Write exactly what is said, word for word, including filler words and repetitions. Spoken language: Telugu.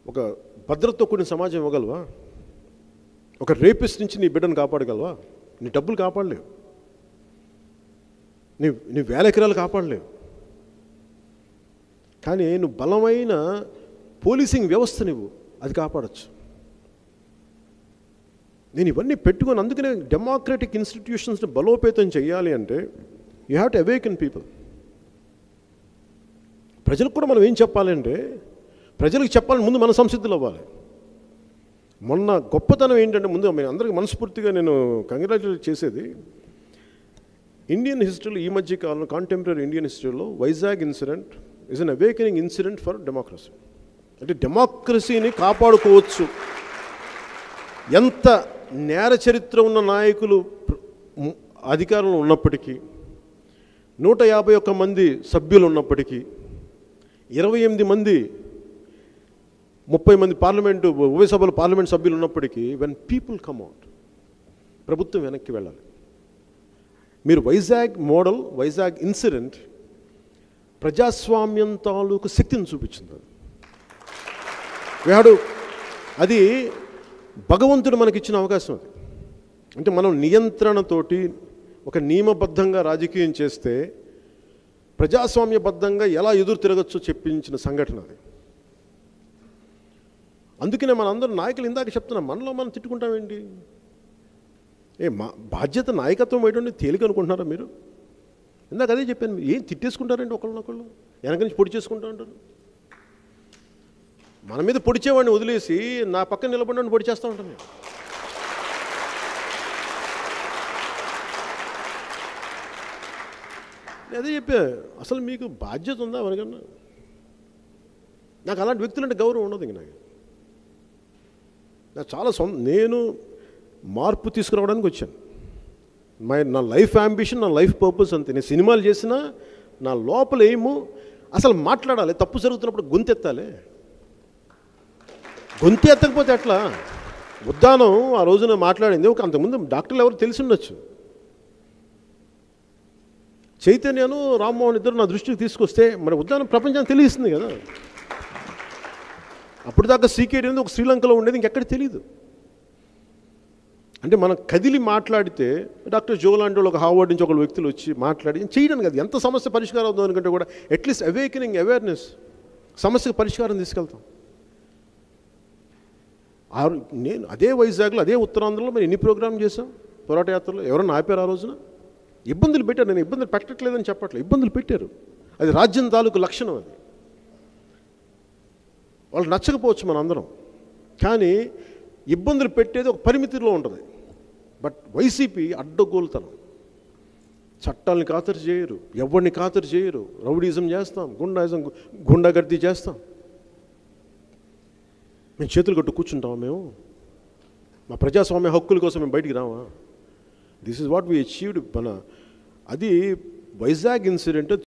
ఒక భద్రతతో కూడిన సమాజం ఇవ్వగలవా? ఒక రేపిస్ట్ నుంచి నీ బిడ్డను కాపాడగలవా? నీ డబ్బులు కాపాడలేవు, నీ నీ వేల ఎకరాలు కాపాడలేవు. కానీ నువ్వు బలమైన పోలీసింగ్ వ్యవస్థ నువ్వు అది కాపాడచ్చు. నేను ఇవన్నీ పెట్టుకొని, అందుకనే డెమోక్రటిక్ ఇన్స్టిట్యూషన్స్ని బలోపేతం చేయాలి అంటే you have to awaken people. ప్రజలకు కూడా మనం ఏం చెప్పాలంటే, ప్రజలకు చెప్పాలని ముందు మన సంసిద్ధులు అవ్వాలి. మొన్న గొప్పతనం ఏంటంటే, ముందు అందరికీ మనస్ఫూర్తిగా నేను కంగ్రాచులేట్ చేసేది, ఇండియన్ హిస్టరీలో ఈ మధ్య కాలంలో కాంటెంపరీ ఇండియన్ హిస్టరీలో Vizag incident is an awakening incident for democracy. అంటే డెమోక్రసీని కాపాడుకోవచ్చు. ఎంత నేర చరిత్ర ఉన్న నాయకులు అధికారంలో ఉన్నప్పటికీ, నూట యాభై ఒక్క మంది సభ్యులు ఉన్నప్పటికీ, ఇరవై ఎనిమిది మంది ముప్పై మంది పార్లమెంటు ఉభయ సభలు పార్లమెంట్ సభ్యులు ఉన్నప్పటికీ, వెన్ పీపుల్ కమ్ అవుట్, ప్రభుత్వం వెనక్కి వెళ్ళాలి. మీరు వైజాగ్ మోడల్, వైజాగ్ ఇన్సిడెంట్ ప్రజాస్వామ్యం తాలూకు శక్తిని చూపించింది. వాడు అది భగవంతుడు మనకిచ్చిన అవకాశం. అది అంటే మనం నియంత్రణతోటి ఒక నియమబద్ధంగా రాజకీయం చేస్తే ప్రజాస్వామ్యబద్ధంగా ఎలా ఎదురు తిరగచ్చో చెప్పించిన సంఘటన అది. అందుకనే మనందరం నాయకులు, ఇందాక చెప్తున్నాం, మనలో మనం తిట్టుకుంటామేంటి? ఏ మా బాధ్యత నాయకత్వం ఏంటంటే తేలిక అనుకుంటున్నారా మీరు? ఇందాక అదే చెప్పాను, ఏం తిట్టేసుకుంటారండి ఒకళ్ళనొకళ్ళు, వెనక నుంచి పొడి చేసుకుంటా ఉంటారు. మన మీద పొడిచేవాడిని వదిలేసి నా పక్కన నిలబడిన పొడి చేస్తూ ఉంటాను నేను. అదే చెప్పా, అసలు మీకు బాధ్యత ఉందా ఎవరికన్నా? నాకు అలాంటి వ్యక్తులంటే గౌరవం ఉండదు. ఇంక నాకు నాకు చాలా సొంత, నేను మార్పు తీసుకురావడానికి వచ్చాను. మై నా లైఫ్ అంబిషన్, నా లైఫ్ పర్పస్ అంతే. నేను సినిమాలు చేసినా నా లోపల ఏమో అసలు మాట్లాడాలి. తప్పు జరుగుతున్నప్పుడు గొంతెత్తాలి. గొంతు ఎత్తకపోతే ఎట్లా? ఉద్దానం ఆ రోజున మాట్లాడింది ఒక, అంతకుముందు డాక్టర్లు ఎవరు తెలిసి ఉండొచ్చు. చైతన్యను రామ్మోహన్ ఇద్దరు నా దృష్టికి తీసుకొస్తే మరి ఉద్దానం ప్రపంచానికి తెలియస్తుంది కదా. అప్పుడు దాకా సీకేడీ అనేది ఒక శ్రీలంకలో ఉండేది, ఇంకెక్కడ తెలియదు. అంటే మనం కదిలి మాట్లాడితే, డాక్టర్ జో లాంటి వాళ్ళు ఒక హార్వర్డ్ నుంచి ఒక వ్యక్తులు వచ్చి మాట్లాడి చేయడానికి అది ఎంత సమస్య పరిష్కారం అవుతుంది అనుకుంటే కూడా అట్లీస్ట్ అవేకనింగ్ అవేర్నెస్, సమస్యకు పరిష్కారం తీసుకెళ్తాం. నేను అదే వైజాగ్లో, అదే ఉత్తరాంధ్రలో మరి ఎన్ని ప్రోగ్రామ్ చేశాం పోరాట యాత్రలో. ఎవరన్నా ఆపారు ఆ రోజున? ఇబ్బందులు పెట్టారు. నేను ఇబ్బందులు పెట్టట్లేదని చెప్పట్లేదు, ఇబ్బందులు పెట్టారు. అది రాజ్యం తాలూకు లక్షణం. అది వాళ్ళు నచ్చకపోవచ్చు మనందరం, కానీ ఇబ్బందులు పెట్టేది ఒక పరిమితిలో ఉంటుంది. బట్ వైసీపీ అడ్డగోలుతనం, చట్టాలని ఖాతరు చేయరు, ఎవరిని ఖాతరు చేయరు, రౌడీజం చేస్తాం, గుండాయిజం గుండాగర్దీ చేస్తాం. మేము చేతులు కట్టు కూర్చుంటామా? మేము మా ప్రజాస్వామ్య హక్కుల కోసం మేము బయటికి రావా? This is what we achieved. మన అది వైజాగ్ ఇన్సిడెంట్